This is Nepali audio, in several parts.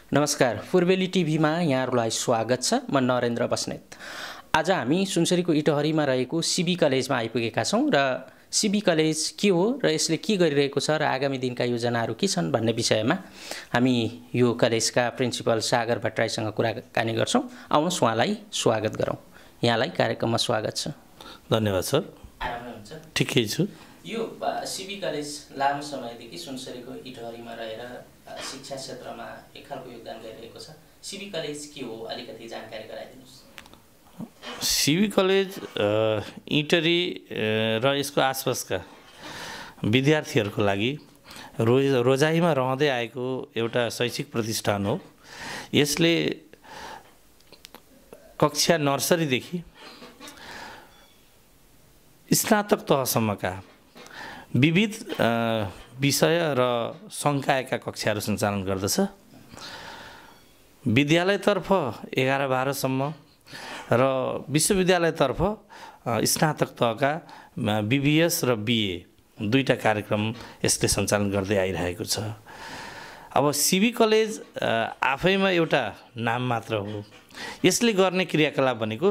नमस्कार, पूर्वेली टिभीमा यहाँहरूलाई स्वागत छ। म नरेन्द्र बस्नेत। आज हामी सुनसरीको इटहरीमा रहेको सिबी कलेजमा आइपुगेका छौँ र सिबी कलेज के हो र यसले के गरिरहेको छ र आगामी दिनका योजनाहरू के छन् भन्ने विषयमा हामी यो कलेजका प्रिन्सिपल सागर भट्टराईसँग कुराकानी गर्छौँ। आउनुहोस् उहाँलाई स्वागत गरौँ। यहाँलाई कार्यक्रममा स्वागत छ। धन्यवाद सर। आराम हुनुहुन्छ? ठिकै छु। यो सिबी कलेज लामो समयदेखि सुनसरीको इटहरीमा रहेर शिक्षा क्षेत्रमा एक खालको योगदान गरिरहेको छ। सिबी कलेज के हो, अलिकति जानकारी गराइदिनुहोस्। सिबी कलेज इटहरी र यसको आसपासका विद्यार्थीहरूको लागि रोजाइमा रहँदै आएको एउटा शैक्षिक प्रतिष्ठान हो। यसले कक्षा नर्सरीदेखि स्नातक तहसम्मका विविध विषय र संकायका कक्षाहरू सञ्चालन गर्दछ। विद्यालयतर्फ 11-12 सम्म र विश्वविद्यालयतर्फ स्नातक तहका बीबीएस र बीए दुईटा कार्यक्रम यसले सञ्चालन गर्दै आइरहेको छ। अब सिबी कलेज आफैमा एउटा नाम मात्र हो। यसले गर्ने क्रियाकलाप भनेको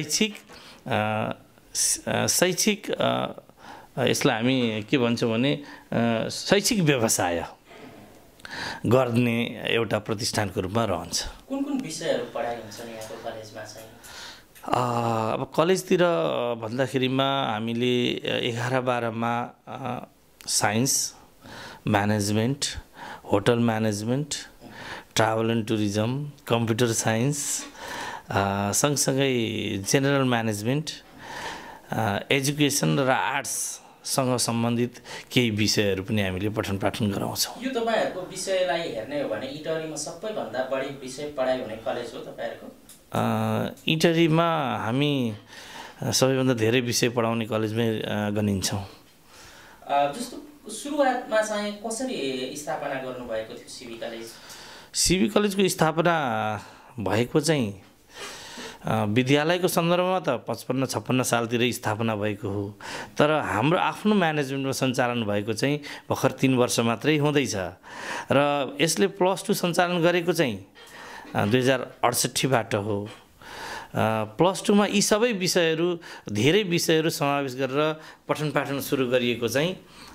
शैक्षिक यसलाई हामी के भन्छौँ भने शैक्षिक व्यवसाय गर्ने एउटा प्रतिष्ठानको रूपमा रहन्छ। कुन कुन विषयहरू पढाइ हुन्छन् यहाँको कलेजमा चाहिँ? अब कलेजतिर भन्दाखेरिमा हामीले 11-12मा science, management, hotel management, travel and tourism, computer science, सँगसँगै जेनरल म्यानेजमेन्ट, एजुकेसन र आर्ट्ससँग सम्बन्धित केही विषयहरू पनि हामीले पठन पाठन गराउँछौँ। यो तपाईँहरूको विषयलाई हेर्ने हो भने इटहरीमा सबैभन्दा बढी विषय पढाइ हुने कलेज हो तपाईँहरूको? इटहरीमा हामी सबैभन्दा धेरै विषय पढाउने कलेजमै गनिन्छौँ। जस्तो सुरुवातमा चाहिँ कसरी स्थापना गर्नुभएको थियो सिबी कलेज? सिबी कलेजको स्थापना भएको चाहिँ विद्यालयको सन्दर्भमा त 55-56 सालतिर स्थापना भएको हो। तर हाम्रो आफ्नो म्यानेजमेन्टमा सञ्चालन भएको चाहिँ भर्खर 3 वर्ष मात्रै हुँदैछ र यसले +2 सञ्चालन गरेको चाहिँ 2068बाट हो। +2मा यी सबै विषयहरू, धेरै विषयहरू समावेश गरेर पठन पाठन सुरु गरिएको चाहिँ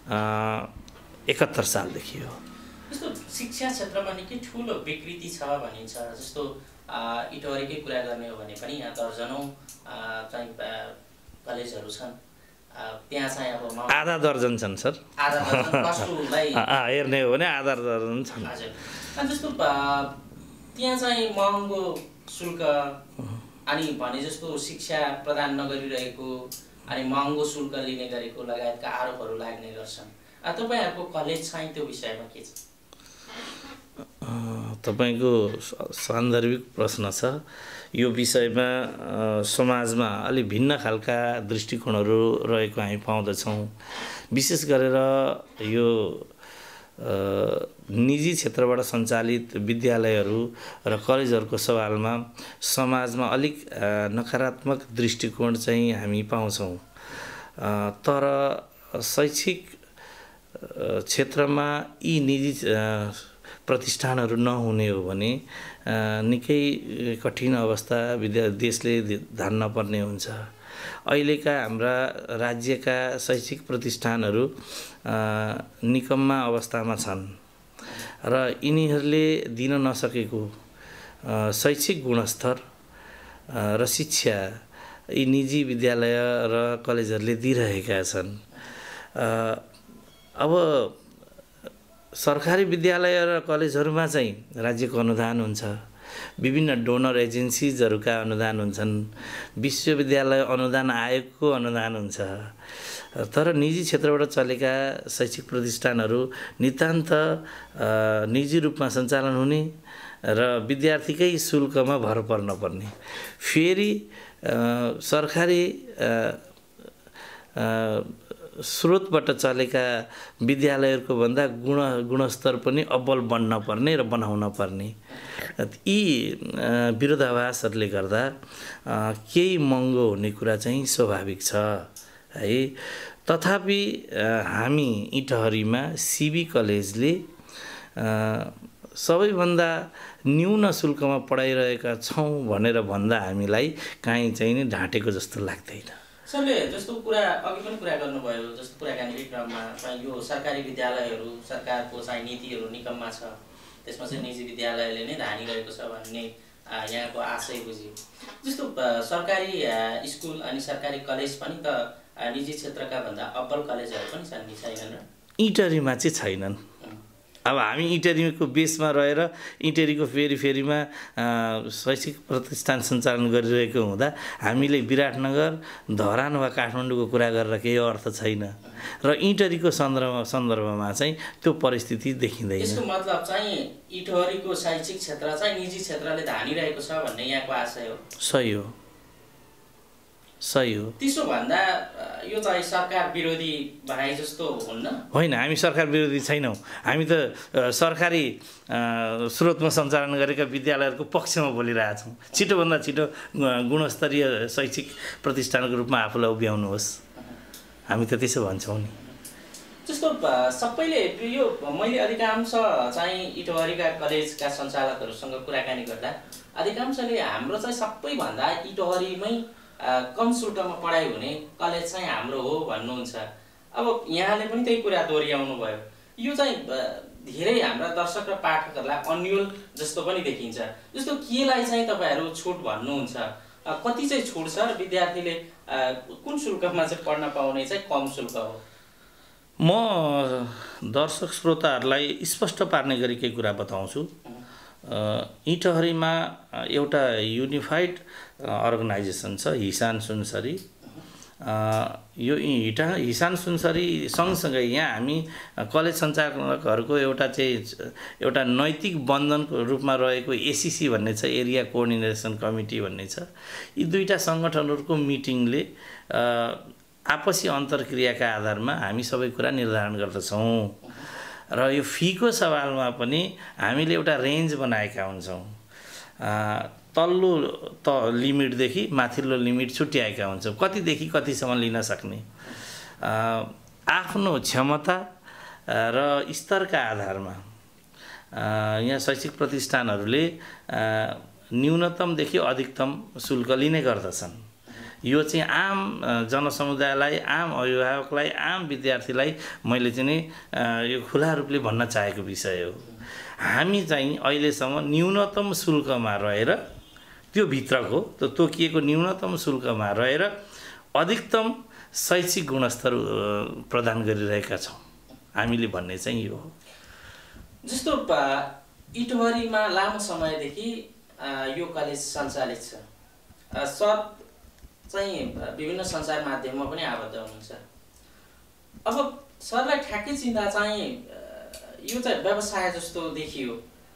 71 सालदेखि हो। जस्तो शिक्षा क्षेत्रमा निकै ठुलो विकृति छ भनिन्छ। जस्तो इटहरीकै कुरा गर्ने हो भने पनि यहाँ दर्जनौँ चाहिँ कलेजहरू छन्। त्यहाँ चाहिँ अब आधा दर्जन छन् सर। आधा दर्जन +2लाई हेर्ने हो भने आधा दर्जन छन्। हजुर। जस्तो त्यहाँ चाहिँ महँगो शुल्क अनि भने जस्तो शिक्षा प्रदान नगरिरहेको अनि महँगो शुल्क लिने गरेको लगायतका आरोपहरू लाग्ने गर्छन्। तपाईँहरूको कलेज चाहिँ त्यो विषयमा के छ? तपाईको सान्दर्भिक प्रश्न छ। यो विषयमा समाजमा अलि भिन्न खालका दृष्टिकोणहरू रहेको हामी पाउँदछौँ। विशेष गरेर यो निजी क्षेत्रबाट सञ्चालित विद्यालयहरू र कलेजहरूको सवालमा समाजमा अलिक नकारात्मक दृष्टिकोण चाहिँ हामी पाउँछौँ। तर शैक्षिक क्षेत्रमा यी निजी प्रतिष्ठानहरू नहुने हो भने निकै कठिन अवस्था देशले धान्न पर्ने हुन्छ। अहिलेका हाम्रा राज्यका शैक्षिक प्रतिष्ठानहरू निकम्मा अवस्थामा छन् र यिनीहरूले दिन नसकेको शैक्षिक गुणस्तर र शिक्षा यी निजी विद्यालय र कलेजहरूले दिइरहेका छन्। अब सरकारी विद्यालय र कलेजहरूमा चाहिँ राज्यको अनुदान हुन्छ, विभिन्न डोनर एजेन्सिजहरूका अनुदान हुन्छन्, विश्वविद्यालय अनुदान आयोगको अनुदान हुन्छ। तर निजी क्षेत्रबाट चलेका शैक्षिक प्रतिष्ठानहरू नितान्त निजी रूपमा सञ्चालन हुने र विद्यार्थीकै शुल्कमा भर पर्न पर्ने। फेरि सरकारी स्रोतबाट चलेका विद्यालयहरूको भन्दा गुणस्तर पनि अब्बल बन्न पर्ने र बनाउन पर्ने। यी विरोधाभासहरूले गर्दा केही महँगो हुने कुरा चाहिँ स्वाभाविक छ है। तथापि हामी इटहरीमा सिबी कलेजले सबैभन्दा न्यून शुल्कमा पढाइरहेका छौँ भनेर भन्दा हामीलाई काहीँ चाहिँ नि ढाँटेको जस्तो लाग्दैन। सरले जस्तो कुरा अघि पनि कुरा गर्नुभयो, जस्तो कुराकानीकै क्रममा यो सरकारी विद्यालयहरू सरकारको चाहिँ नीतिहरू निकममा छ, त्यसमा चाहिँ निजी विद्यालयले नै धानिरहेको छ भन्ने यहाँको आशय बुझियो। जस्तो सरकारी स्कुल अनि सरकारी कलेज पनि त निजी क्षेत्रका भन्दा अब्बल कलेजहरू पनि छन् नि, छैनन् र? इटरीमा चाहिँ छैनन्। अब हामी इटरीको बेसमा रहेर इटरीको फेरिमा शैक्षिक प्रतिष्ठान सञ्चालन गरिरहेको हुँदा हामीले विराटनगर, धरान वा काठमाडौँको कुरा गरेर केही अर्थ छैन र इटरीको सन्दर्भमा चाहिँ त्यो परिस्थिति देखिँदैन। यसको मतलब चाहिँ इटहरीको शैक्षिक क्षेत्र चाहिँ निजी क्षेत्रले धानिरहेको छ भन्ने यहाँको आशय हो? सही हो, सही हो। त्यसो भन्दा यो चाहिँ सरकार विरोधी भनाइ जस्तो हुन्न? होइन, हामी सरकार विरोधी छैनौँ। हामी त सरकारी स्रोतमा सञ्चालन गरेका विद्यालयहरूको पक्षमा बोलिरहेछौँ। छिटोभन्दा छिटो गुणस्तरीय शैक्षिक प्रतिष्ठानको रूपमा आफूलाई उभ्याउनुहोस्, हामी त त्यसो भन्छौँ नि। जस्तो सबैले यो मैले अधिकांश चाहिँ इटहरीका कलेजका सञ्चालकहरूसँग कुराकानी गर्दा अधिकांशले हाम्रो चाहिँ सबैभन्दा इटहरीमै कम शुल्कमा पढाइ हुने कलेज चाहिँ हाम्रो हो भन्नुहुन्छ। अब यहाँले पनि त्यही कुरा दोहोऱ्याउनु भयो। यो चाहिँ धेरै हाम्रा दर्शक र पाठकहरूलाई अन्यल जस्तो पनि देखिन्छ। जस्तो केलाई चाहिँ तपाईँहरू छुट भन्नुहुन्छ? कति चाहिँ छुट छ र विद्यार्थीले कुन शुल्कमा चाहिँ पढ्न पाउने चाहिँ कम शुल्क हो? म दर्शक श्रोताहरूलाई स्पष्ट पार्ने गरी केही कुरा बताउँछु। इटहरीमा एउटा युनिफाइड अर्गनाइजेसन छ, हिसान सुनसरी। यो हिसान सुनसरी सँगसँगै यहाँ हामी कलेज सञ्चालकहरूको एउटा नैतिक बन्धनको रूपमा रहेको एसिसी भन्ने छ, एरिया कोअर्डिनेसन कमिटी भन्ने छ। यी दुईटा सङ्गठनहरूको मिटिङले आपसी अन्तर्क्रियाका आधारमा हामी सबै कुरा निर्धारण गर्दछौँ र यो फीको सवालमा पनि हामीले एउटा रेन्ज बनाएका हुन्छौँ। तल्लो लिमिटदेखि माथिल्लो लिमिट छुट्याएका हुन्छौँ, कतिदेखि कतिसम्म लिन सक्ने। आफ्नो क्षमता र स्तरका आधारमा यहाँ शैक्षिक प्रतिष्ठानहरूले न्यूनतमदेखि अधिकतम शुल्क लिने गर्दछन्। यो चाहिँ आम जनसमुदायलाई, आम अभिभावकलाई, आम विद्यार्थीलाई मैले चाहिँ नि यो खुला रूपले भन्न चाहेको विषय हो। हामी चाहिँ अहिलेसम्म न्यूनतम शुल्कमा रहेर, त्यो भित्रको त्यो तोकिएको न्यूनतम शुल्कमा रहेर अधिकतम शैक्षिक गुणस्तर प्रदान गरिरहेका छौँ हामीले भन्ने चाहिँ यो हो। जस्तो इटहरीमा लामो समयदेखि यो कलेज सञ्चालित छ। सर चाहिँ विभिन्न सञ्चार माध्यममा पनि आबद्ध हुनुहुन्छ। अब सरलाई ठ्याक्कै चिन्ता चाहिँ यो चाहिँ व्यवसाय जस्तो देखियो।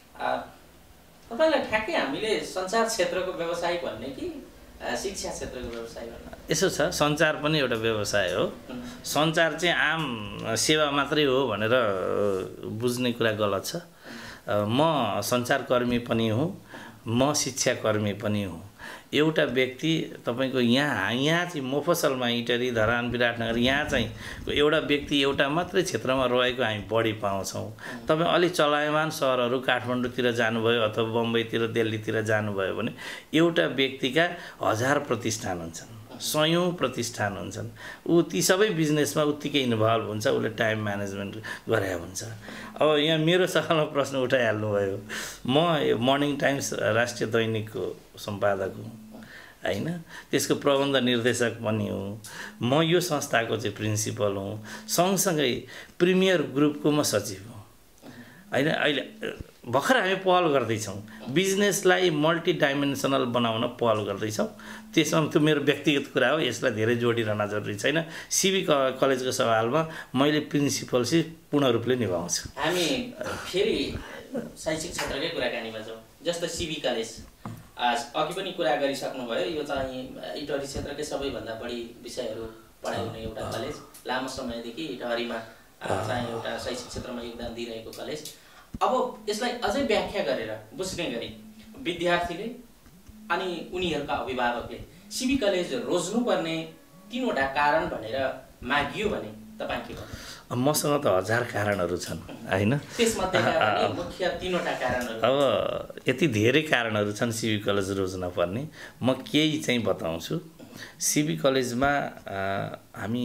तपाईँलाई ठ्याक्कै हामीले सञ्चार क्षेत्रको व्यवसाय भन्ने कि शिक्षा क्षेत्रको व्यवसाय भन्ने? यसो छ, सञ्चार पनि एउटा व्यवसाय हो। सञ्चार चाहिँ आम सेवा मात्रै हो भनेर बुझ्ने कुरा गलत छ। म सञ्चारकर्मी पनि हुँ, म शिक्षाकर्मी पनि हुँ। एउटा व्यक्ति तपाईँको यहाँ चाहिँ मोफसलमा इटरी, धरान, विराटनगर यहाँ चाहिँ एउटा व्यक्ति एउटा मात्रै क्षेत्रमा रहेको हामी बढी पाउँछौँ। तपाईँ अलिक चलायमान सहरहरू काठमाडौँतिर जानुभयो अथवा बम्बईतिर, दिल्लीतिर जानुभयो भने एउटा व्यक्तिका 1000 प्रतिष्ठान हुन्छन्, 100औं प्रतिष्ठान हुन्छन्। ती सबै बिजनेसमा उत्तिकै इन्भल्भ हुन्छ, उसले टाइम म्यानेजमेन्ट गरे हुन्छ। अब यहाँ मेरो सवालमा प्रश्न उठाइहाल्नुभयो। म मर्निङ टाइम्स राष्ट्रिय दैनिकको सम्पादक हुँ हैन, त्यसको प्रबन्ध निर्देशक पनि हुँ। म यो संस्थाको चाहिँ प्रिन्सिपल हुँ। सँगसँगै प्रिमियर ग्रुपको म सचिव हुँ हैन। अहिले भर्खर हामी पहल गर्दैछौँ, बिजनेसलाई मल्टी डाइमेन्सनल बनाउन पहल गर्दैछौँ। त्यसमा त्यो मेरो व्यक्तिगत कुरा हो, यसलाई धेरै जोडिरहन जरुरी छैन। सिबी कलेजको सवालमा मैले प्रिन्सिपलसिप पूर्ण रूपले निभाउँछु। हामी फेरि शैक्षिक क्षेत्रकै कुराकानीमा जाउँ। जस्तो सिबी कलेज अघि पनि कुरा गरिसक्नुभयो, यो चाहिँ इटहरी क्षेत्रकै सबैभन्दा बढी विषयहरू पढाइ हुने एउटा कलेज, लामो समयदेखि इटहरीमा चाहिँ एउटा शैक्षिक क्षेत्रमा योगदान दिइरहेको कलेज। अब यसलाई अझै व्याख्या गरेर बुझ्ने गरी विद्यार्थीले अनि उनीहरूका अभिभावकले सिबी कलेज रोज्नुपर्ने 3वटा कारण भनेर मागियो भने तपाईँ के भन्नुहुन्छ? मसँग त हजार कारणहरू छन् होइन। मुख्य 3वटा कारणहरू अब यति धेरै कारणहरू छन् सिबी कलेज रोज्न पर्ने, म केही चाहिँ बताउँछु। सिबी कलेजमा हामी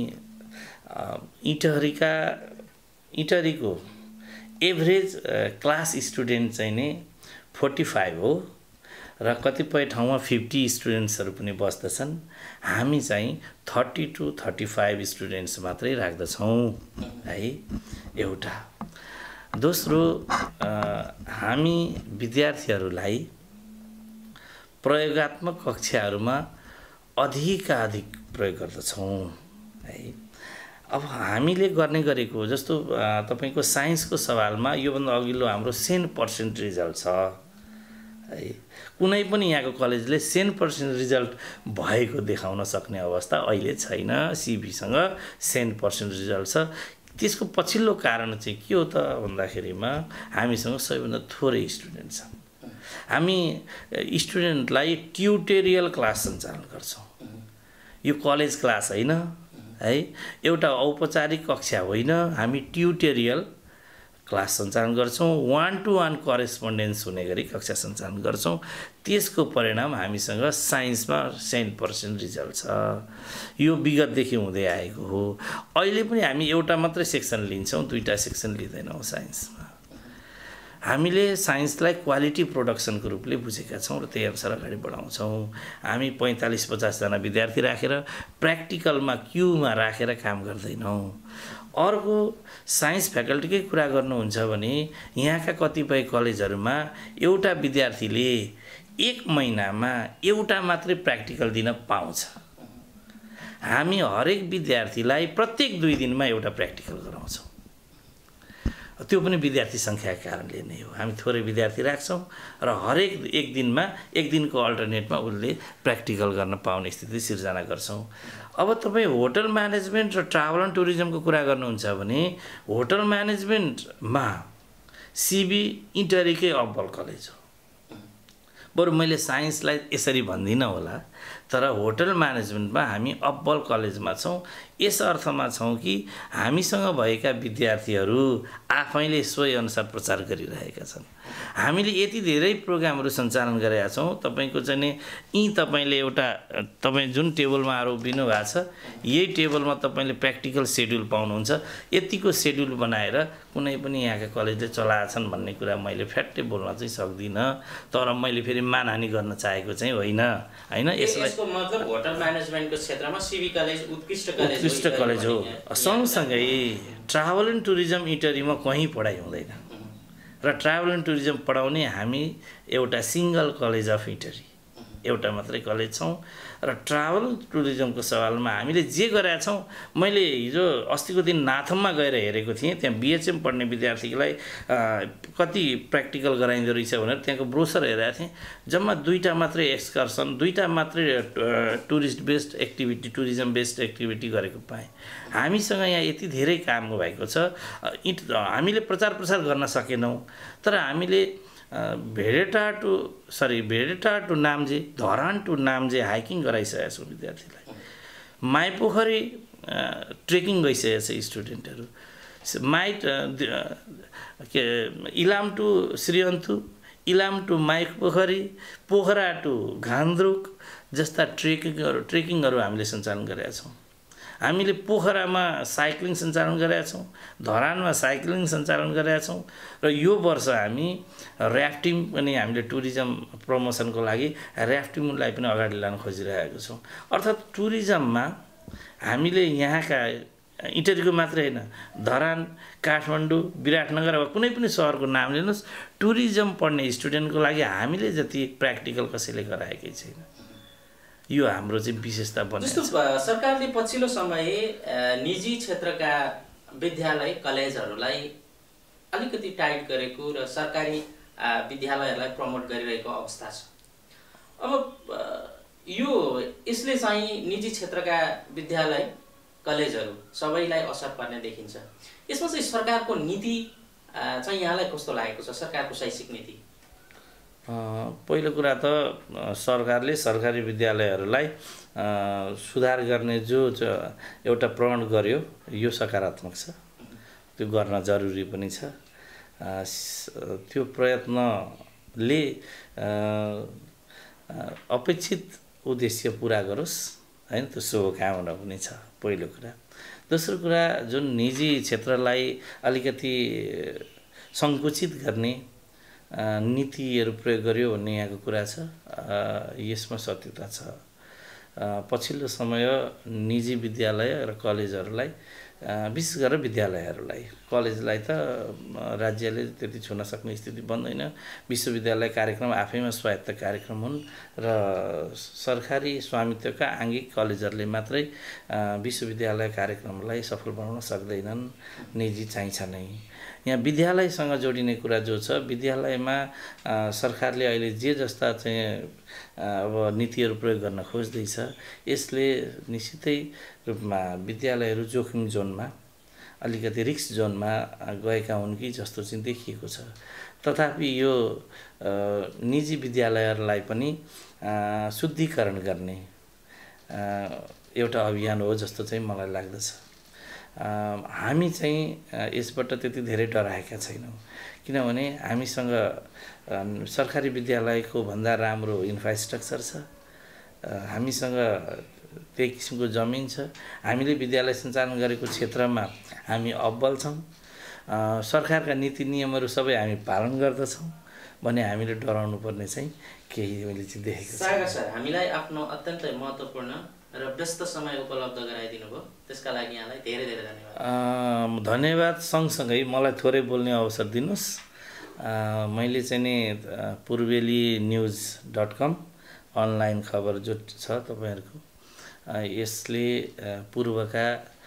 इटहरीको एभरेज क्लास स्टुडेन्ट चाहिँ नै 45 हो र कतिपय ठाउँमा 50 स्टुडेन्ट्सहरू पनि बस्दछन्। हामी चाहिँ 30 to 35 स्टुडेन्ट्स मात्रै राख्दछौँ है। एउटा दोस्रो, हामी विद्यार्थीहरूलाई प्रयोगात्मक कक्षाहरूमा अधिकाधिक प्रयोग गर्दछौँ है। अब हामीले गर्ने गरेको जस्तो तपाईको साइन्सको सवालमा योभन्दा अघिल्लो हाम्रो 100% रिजल्ट छ है। कुनै पनि यहाँको कलेजले 100% रिजल्ट भएको देखाउन सक्ने अवस्था अहिले छैन। सिबीसँग 100% रिजल्ट छ। त्यसको पछिल्लो कारण चाहिँ के हो त भन्दाखेरिमा हामीसँग सबैभन्दा थोरै स्टुडेन्ट छन्। हामी स्टुडेन्टलाई ट्युटोरियल क्लास सञ्चालन गर्छौँ। यो कलेज क्लास होइन है, एउटा औपचारिक कक्षा होइन, हामी ट्युटोरियल क्लास सञ्चालन गर्छौँ। 1-to-1 करेस्पोन्डेन्स हुने गरी कक्षा सञ्चालन गर्छौँ। त्यसको परिणाम हामीसँग साइन्समा 100% रिजल्ट छ। यो विगतदेखि हुँदै आएको हो। अहिले पनि हामी एउटा मात्रै सेक्सन लिन्छौँ, 2टा सेक्सन लिँदैनौँ साइन्समा। हामीले साइन्सलाई क्वालिटी प्रोडक्सनको रूपले बुझेका छौँ र त्यही अनुसार अगाडि बढाउँछौँ। हामी 45-50 जना विद्यार्थी राखेर प्र्याक्टिकलमा क्यूमा राखेर काम गर्दैनौँ। अर्को, साइन्स फ्याकल्टीकै कुरा गर्नुहुन्छ भने यहाँका कतिपय कलेजहरूमा एउटा विद्यार्थीले 1 महिनामा एउटा मात्रै प्र्याक्टिकल दिन पाउँछ। हामी हरेक विद्यार्थीलाई प्रत्येक 2 दिनमा एउटा प्र्याक्टिकल गराउँछौँ। त्यो पनि विद्यार्थी सङ्ख्याको कारणले नै हो। हामी थोरै विद्यार्थी राख्छौँ र हरेक 1 दिनमा 1 दिनको अल्टरनेटमा उसले प्र्याक्टिकल गर्न पाउने स्थिति सिर्जना गर्छौँ। अब तपाईँ होटल म्यानेजमेन्ट र ट्राभल एन्ड टुरिज्मको कुरा गर्नुहुन्छ भने होटल म्यानेजमेन्टमा सिबी इन्टरीकै अब्बल कलेज हो। बरु मैले साइन्सलाई यसरी भन्दिनँ होला, तर होटल म्यानेजमेन्टमा हामी अब्बल कलेजमा छौँ। यस अर्थमा छौँ कि हामीसँग भएका विद्यार्थीहरू आफैले सोही अनुसार प्रचार गरिरहेका छन्। हामीले यति धेरै प्रोग्रामहरू सञ्चालन गरेका छौँ। तपाईँको चाहिँ यी तपाईँले एउटा तपाईँ जुन टेबलमा आएर उभिनु भएको छ, यही टेबलमा तपाईँले प्र्याक्टिकल सेड्युल पाउनुहुन्छ। यतिको सेड्युल बनाएर कुनै पनि यहाँका कलेजले चलाएछन् भन्ने कुरा मैले फ्याट्टै बोल्न चाहिँ सक्दिनँ। तर मैले फेरि मानहानि गर्न चाहेको चाहिँ होइन होइन। यसको मतलब होटल म्यानेजमेन्टको क्षेत्रमा सिबी कलेज उत्कृष्ट कलेज हो। सँगसँगै ट्राभल एन्ड टुरिज्म इन्टरीमा कहीँ पढाइ हुँदैन र ट्राभल एन्ड टुरिज्म पढाउने हामी एउटा सिङ्गल कलेज अफ इन्टरी, एउटा मात्रै कलेज छौँ। र ट्राभल टुरिज्मको सवालमा हामीले जे गरेका छौँ, मैले हिजो अस्तिको दिन नाथममा गएर हेरेको थिएँ। त्यहाँ बिएचएम पढ्ने विद्यार्थीलाई कति प्र्याक्टिकल गराइँदो रहेछ भनेर त्यहाँको ब्रोसर हेरेको थिएँ। जम्मा 2टा मात्रै एक्सकर्सन, 2टा मात्रै tourist based activity, tourism based activity गरेको पाएँ। हामीसँग यहाँ यति धेरै काम भएको छ। हामीले प्रचार प्रसार गर्न सकेनौँ, तर हामीले Bhedetar to Namje, Dharan to Namje hiking गराइसकेका छौँ विद्यार्थीलाई। माइपोखरी ट्रेकिङ गइसकेका छ स्टुडेन्टहरू। Ilam to Shriantu, Ilam to Maipokhari, Pokhara to Ghandruk जस्ता ट्रेकिङहरू हामीले सञ्चालन गरेका छौँ। हामीले पोखरामा साइक्लिङ सञ्चालन गरेका छौँ, धरानमा साइक्लिङ सञ्चालन गरेका छौँ र यो वर्ष हामी ऱ्याफ्टिङ पनि हामीले टुरिज्म प्रमोसनको लागि ऱ्याफ्टिङलाई पनि अगाडि लान खोजिरहेको छौँ। अर्थात् टुरिज्ममा हामीले यहाँका इन्टरीको मात्रै होइन, धरान, काठमाडौँ, विराटनगर वा कुनै पनि सहरको नाम लिनुहोस्, टुरिज्म पढ्ने स्टुडेन्टको लागि हामीले जति प्र्याक्टिकल कसैले गराएकै छैन। यो हाम्रो चाहिँ विशेषता बन्छ। जस्तो सरकारले पछिल्लो समय निजी क्षेत्रका विद्यालय कलेजहरूलाई अलिकति टाइट गरेको र सरकारी विद्यालयहरूलाई प्रमोट गरिरहेको अवस्था छ। अब यसले चाहिँ निजी क्षेत्रका विद्यालय कलेजहरू सबैलाई असर पर्ने देखिन्छ। यसमा चाहिँ सरकारको नीति चाहिँ यहाँलाई कस्तो लागेको छ, सरकारको शैक्षिक नीति? पहिलो कुरा त सरकारले सरकारी विद्यालयहरूलाई सुधार गर्ने जो एउटा प्रण गर्यो, यो सकारात्मक छ। त्यो गर्न जरुरी पनि छ। त्यो प्रयत्नले अपेक्षित उद्देश्य पुरा गरोस् हैन, त्यो शुभकामना पनि छ पहिलो कुरा। दोस्रो कुरा, जुन निजी क्षेत्रलाई अलिकति सङ्कुचित गर्ने नीतिहरू प्रयोग गर्यो भन्ने यहाँको कुरा छ, यसमा सत्यता छ। पछिल्लो समय निजी विद्यालय र कलेजहरूलाई, विशेष गरेर विद्यालयहरूलाई, कलेजलाई त राज्यले त्यति छुन सक्ने स्थिति बन्दैन। विश्वविद्यालय कार्यक्रम आफैमा स्वायत्त कार्यक्रम हुन् र सरकारी स्वामित्वका आङ्गिक कलेजहरूले मात्रै विश्वविद्यालय कार्यक्रमलाई सफल बनाउन सक्दैनन्, निजी चाहिन्छ नै। यहाँ विद्यालयसँग जोडिने कुरा जो छ, विद्यालयमा सरकारले अहिले जे जस्ता चाहिँ अब नीतिहरू प्रयोग गर्न खोज्दैछ, यसले निश्चितै रूपमा विद्यालयहरू जोखिम जोनमा, अलिकति रिस्क जोनमा गएका हुन् कि जस्तो चाहिँ देखिएको छ। तथापि यो निजी विद्यालयहरूलाई पनि शुद्धिकरण गर्ने एउटा अभियान हो जस्तो चाहिँ मलाई लाग्दछ। हामी चाहिँ यसबाट त्यति धेरै डराएका छैनौँ, किनभने हामीसँग सरकारी विद्यालयको भन्दा राम्रो इन्फ्रास्ट्रक्चर छ, हामीसँग त्यही किसिमको जमिन छ, हामीले विद्यालय सञ्चालन गरेको क्षेत्रमा हामी अब्बल छौँ, सरकारका नीति नियमहरू सबै हामी पालन गर्दछौँ भने हामीले डराउनु पर्ने चाहिँ केही मैले चाहिँ देखेको छु। सागर सर, हामीलाई आफ्नो अत्यन्तै महत्त्वपूर्ण र व्यस्त समय उपलब्ध गराइदिनु भयो, त्यसका लागि यहाँलाई धेरै धेरै धन्यवाद। धन्यवाद। सँगसँगै मलाई थोरै बोल्ने अवसर दिनुहोस्। मैले चाहिँ नि पूर्वेलीnews.com अनलाइन खबर जो छ तपाईँहरूको, यसले पूर्वका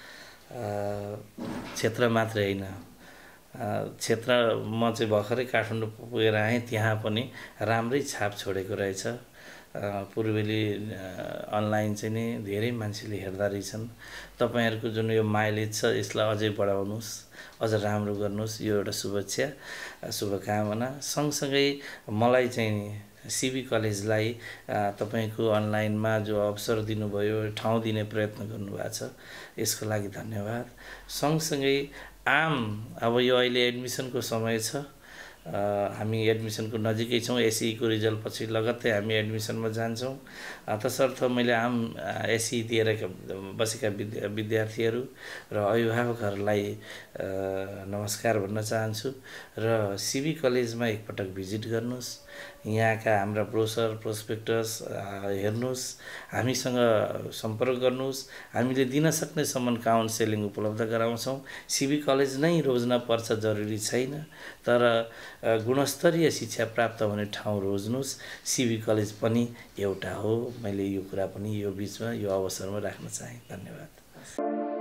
क्षेत्र मात्रै होइन, क्षेत्र म चाहिँ भर्खरै काठमाडौँ पुगेर आएँ, त्यहाँ पनि राम्रै छाप छोडेको रहेछ। पूर्वेली अनलाइन चाहिँ नि धेरै मान्छेले हेर्दा रहेछन्। तपाईँहरूको जुन यो माइलेज छ, यसलाई अझै बढाउनुहोस्, अझ राम्रो गर्नुहोस्, यो एउटा शुभेच्छा, शुभकामना। सँगसँगै मलाई चाहिँ सिबी कलेजलाई तपाईँको अनलाइनमा जो अवसर दिनुभयो, ठाउँ दिने प्रयत्न गर्नुभएको छ, यसको लागि धन्यवाद। सँगसँगै अब यो अहिले एडमिसनको समय छ, हामी एडमिसनको नजिकै छौँ, एसईको रिजल्ट पछि लगत्तै हामी एडमिसनमा जान्छौँ। तसर्थ मैले एसई दिएर बसेका विद्यार्थीहरू र अभिभावकहरूलाई नमस्कार भन्न चाहन्छु र सिबी कलेजमा एकपटक भिजिट गर्नुहोस्, यहाँका हाम्रा ब्रोसर प्रोस्पेक्टस हेर्नुहोस्, हामीसँग सम्पर्क गर्नुहोस्, हामीले दिन सक्नेसम्म काउन्सेलिङ उपलब्ध गराउँछौँ। सिबी कलेज नै रोज्न पर्छ जरुरी छैन, तर गुणस्तरीय शिक्षा प्राप्त हुने ठाउँ रोज्नुहोस्, सिबी कलेज पनि एउटा हो। मैले यो कुरा पनि यो बिचमा यो अवसरमा राख्न चाहेँ। धन्यवाद।